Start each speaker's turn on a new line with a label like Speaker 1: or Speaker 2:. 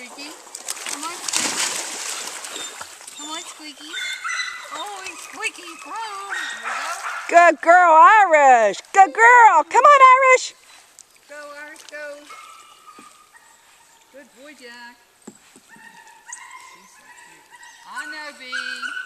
Speaker 1: Squeaky. Come on, Squeaky. Come on, Squeaky. Oh, he's Squeaky prone.
Speaker 2: Good girl, Irish. Good girl. Come on, Irish.
Speaker 1: Go, Irish, go. Good boy, Jack. He's so cute. I know, Bee.